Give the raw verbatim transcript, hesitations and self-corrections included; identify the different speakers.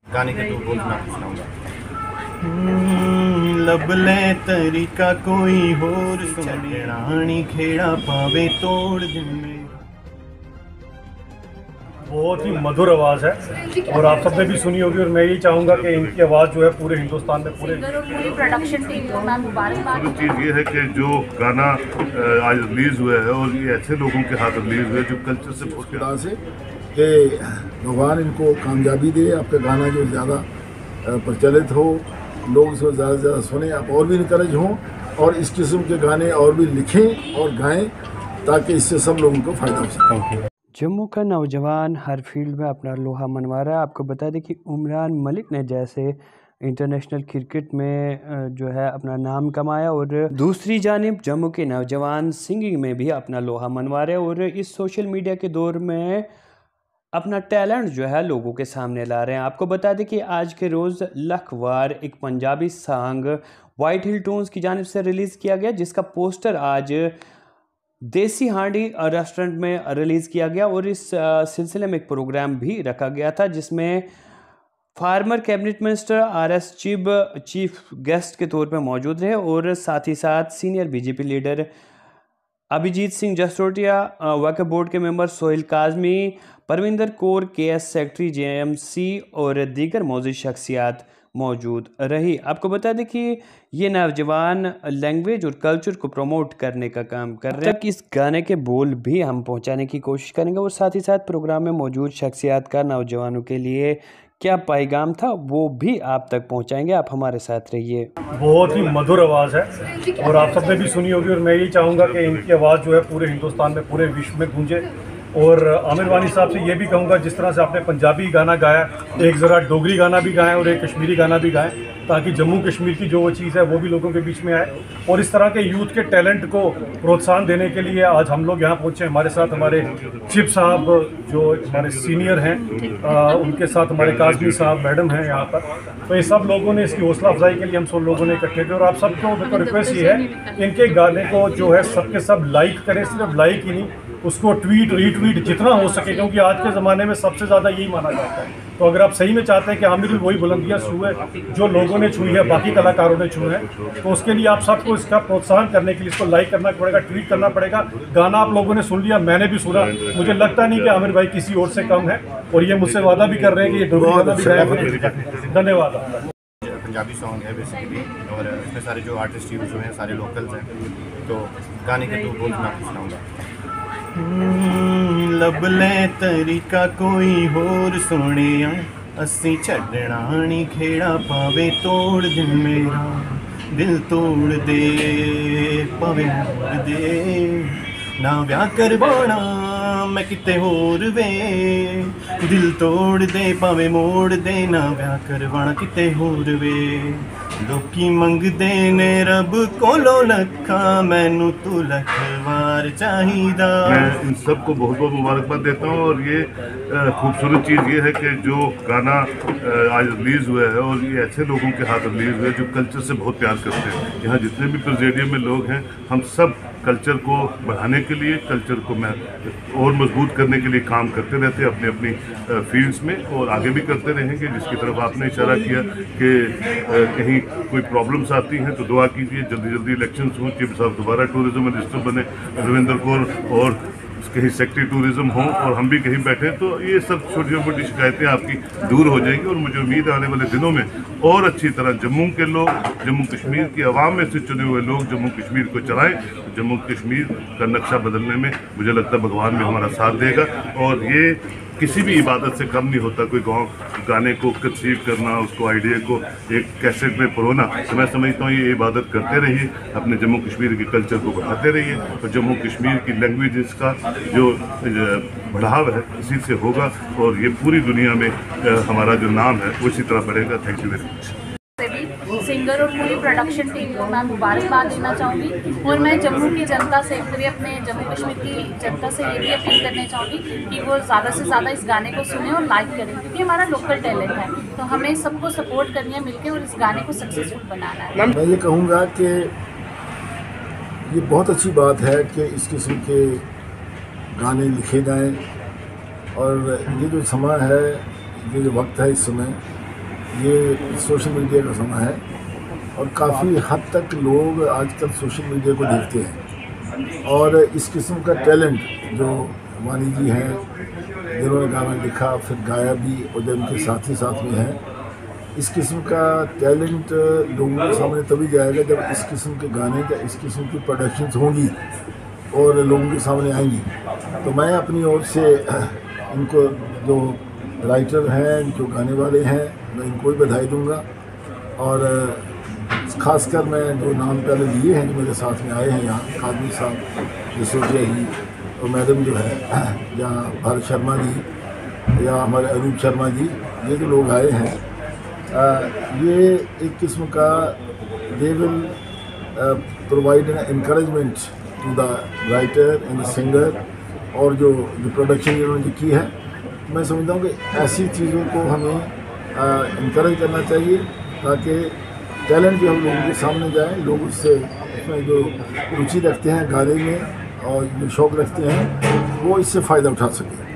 Speaker 1: गाने के दो बोल मैं आपको सुनाऊंगा। लबले तरीका कोई होर रानी खेड़ा पावे तोड़ दिन।
Speaker 2: बहुत ही मधुर आवाज़ है और आप सबने भी सुनी होगी, और मैं यही चाहूँगा कि इनकी आवाज़ जो है पूरे हिंदुस्तान में पूरे
Speaker 3: प्रोडक्शन टीम को मैं मुबारकबाद।
Speaker 4: तो चीज़ ये है कि जो गाना आज रिलीज़ हुआ है और ये ऐसे लोगों के हाथ रिलीज़ हुआ है जो कल्चर से बहुत
Speaker 5: खुदा से कि भगवान इनको कामयाबी दे, आपका गाना जो ज़्यादा प्रचलित हो, लोग इसको ज़्यादा से ज़्यादा सुने, आप और भी इनकरेज हों और इस किस्म के गाने और भी लिखें और गाएं ताकि इससे सब लोगों को फ़ायदा हो सके।
Speaker 6: जम्मू का नौजवान हर फील्ड में अपना लोहा मनवा रहा है। आपको बता दें कि उमरान मलिक ने जैसे इंटरनेशनल क्रिकेट में जो है अपना नाम कमाया, और दूसरी जानिब जम्मू के नौजवान सिंगिंग में भी अपना लोहा मनवा रहे हैं और इस सोशल मीडिया के दौर में अपना टैलेंट जो है लोगों के सामने ला रहे हैं। आपको बता दें कि आज के रोज़ लखवार एक Punjabi song White Hill Tunes की जानिब से रिलीज़ किया गया, जिसका पोस्टर आज देसी हांडी रेस्टोरेंट में रिलीज़ किया गया और इस सिलसिले में एक प्रोग्राम भी रखा गया था जिसमें former cabinet minister R S Chib chief guest के तौर पर मौजूद रहे और साथ ही साथ senior BJP leader Abhijit Singh Jasrotia, वक्फ बोर्ड के मेंबर सोहेल काजमी, परविंदर कौर के S secretary J M C और दीगर मौजूद शख्सियात मौजूद रही। आपको बता दें कि ये नौजवान लैंग्वेज और कल्चर को प्रमोट करने का काम कर रहे हैं। इस गाने के बोल भी हम पहुंचाने की कोशिश करेंगे और साथ ही साथ प्रोग्राम में मौजूद शख्सियात का नौजवानों के लिए क्या पैगाम था वो भी आप तक पहुंचाएंगे। आप हमारे साथ रहिए।
Speaker 2: बहुत ही मधुर आवाज़ है और आप सबने भी सुनी होगी, और मैं यही चाहूँगा कि इनकी आवाज़ जो है पूरे हिंदुस्तान में पूरे विश्व में गूंजे। और आमिर वानी साहब से ये भी कहूँगा, जिस तरह से आपने पंजाबी गाना गाया, एक ज़रा डोगरी गाना भी गाएं और एक कश्मीरी गाना भी गाएं, ताकि जम्मू कश्मीर की जो वो चीज़ है वो भी लोगों के बीच में आए। और इस तरह के यूथ के टैलेंट को प्रोत्साहन देने के लिए आज हम लोग यहाँ पहुँचे। हमारे साथ हमारे चिप साहब जो हमारे सीनियर हैं, आ, उनके साथ हमारे काजमी साहब मैडम हैं यहाँ पर। तो ये सब लोगों ने इसकी हौसला अफजाई के लिए हम सब लोगों ने इकट्ठे थे। और आप सबको मेरे को रिक्वेस्ट ये है, इनके गाने को जो है सबके सब लाइक करें, सिर्फ लाइक ही नहीं, उसको ट्वीट रीट्वीट जितना हो सके, क्योंकि आज के ज़माने में सबसे ज़्यादा यही माना जाता है। तो अगर आप सही में चाहते हैं कि आमिर वही बुलंदियाँ छुए जो लोगों ने छुई है, बाकी कलाकारों ने छुए हैं, तो उसके लिए आप सबको इसका प्रोत्साहन करने के लिए इसको लाइक करना पड़ेगा, ट्वीट करना पड़ेगा। गाना आप लोगों ने सुन लिया, मैंने भी सुना, मुझे लगता नहीं कि आमिर भाई किसी और से कम है, और ये मुझसे वादा भी कर रहे हैं कि ये डोगरी गाना भी गाएंगे। धन्यवाद।
Speaker 1: पंजाबी सॉन्ग है बेसिकली, और इसमें सारे जो आर्टिस्ट यूज हुए हैं सारे लोकल्स हैं। तो गाने के दो बोल मैं आपको सुनाऊंगा। लबले तरीका कोई होर सोनिया, असी छड़ना नी खेड़ा पावे तोड़ दिन मेरा, दिल तोड़ दे पावे मोड़ दे, ना ब्याह करवाना मैं किते होर वे, दिल तोड़ दे पावे मोड़ दे, ना ब्याह करवाना किते होर वे, लोकी मंगदे ने रब कोलो लखा, मैनू तू लख वार चाहिदा।
Speaker 4: मैं इन सबको बहुत बहुत मुबारकबाद देता हूँ। और ये खूबसूरत चीज़ ये है कि जो गाना आज रिलीज़ हुआ है और ये ऐसे लोगों के हाथ रिलीज़ हुआ है जो कल्चर से बहुत प्यार करते हैं। यहाँ जितने भी प्रेसिडेंट में लोग हैं, हम सब कल्चर को बढ़ाने के लिए, कल्चर को मैं और मजबूत करने के लिए काम करते रहते हैं अपनी अपनी फील्ड्स में, और आगे भी करते रहेंगे। जिसकी तरफ आपने इशारा किया कि कहीं कोई प्रॉब्लम्स आती हैं तो दुआ कीजिए जल्दी जल्दी इलेक्शंस हों, चिप साहब दोबारा टूरिज्म मिनिस्टर बने, रविंदर कौर और कहीं सेक्रेटरी टूरिज्म हो और हम भी कहीं बैठे, तो ये सब छोटी मोटी शिकायतें आपकी दूर हो जाएंगी। और मुझे उम्मीद है आने वाले दिनों में और अच्छी तरह जम्मू के लोग, जम्मू कश्मीर की आवाम में से चुने हुए लोग जम्मू कश्मीर को चलाएं। जम्मू कश्मीर का नक्शा बदलने में मुझे लगता है भगवान भी हमारा साथ देगा। और ये किसी भी इबादत से कम नहीं होता। कोई गाँव गाने को कंसीव करना, उसको आइडिया को एक कैसेट में परोना, तो मैं समझता हूँ ये इबादत करते रहिए, अपने जम्मू कश्मीर के कल्चर को बढ़ाते रहिए, और जम्मू कश्मीर की लैंग्वेज का जो बढ़ाव है इसी से होगा, और ये पूरी दुनिया में हमारा जो नाम है वो इसी तरह बढ़ेगा। Thank you very much.
Speaker 3: Singer और पूरी प्रोडक्शन टीम को मैं मुबारकबाद देना चाहूँगी, और मैं जम्मू की जनता से भी, अपने जम्मू कश्मीर की जनता से ये भी अपील करना चाहूँगी कि वो ज़्यादा से ज़्यादा इस गाने को सुने और लाइक करें, क्योंकि हमारा लोकल टैलेंट है। तो हमें सबको सपोर्ट करनी है मिलकर, और इस गाने को सक्सेसफुल बनाना है।
Speaker 5: मैं ये कहूँगा कि ये बहुत अच्छी बात है कि इस किस्म के गाने लिखे जाएँ, और ये जो समय है, ये जो वक्त है, इस समय ये सोशल मीडिया का समय है और काफ़ी हद तक लोग आजकल सोशल मीडिया को देखते हैं और इस किस्म का टैलेंट जो वानी जी हैं जिन्होंने गाना लिखा फिर गाया भी और जो उनके साथी साथ में हैं, इस किस्म का टैलेंट लोगों के सामने तभी जाएगा जब इस किस्म के गाने या इस किस्म की प्रोडक्शंस होंगी और लोगों के सामने आएंगी। तो मैं अपनी ओर से इनको जो राइटर हैं जो गाने वाले हैं मैं इनको भी बधाई दूंगा और ख़ासकर मैं जो नाम पहले लिए हैं जो मेरे साथ में आए हैं यहाँ कादमी साहब यशोजिया जी और मैडम जो है या भारत शर्मा जी या हमारे अरूप शर्मा जी, ये जो लोग आए हैं आ, ये एक किस्म का they will provide an encouragement to the writer and singer और जो जो प्रोडक्शन इन्होंने जो की है, मैं समझता हूँ कि ऐसी चीज़ों को हमें इंकरेज करना चाहिए ताकि टैलेंट जो हम लोगों के सामने जाए, लोग उससे उसमें जो रुचि रखते हैं गाने में और जो शौक़ रखते हैं वो इससे फ़ायदा उठा सकें।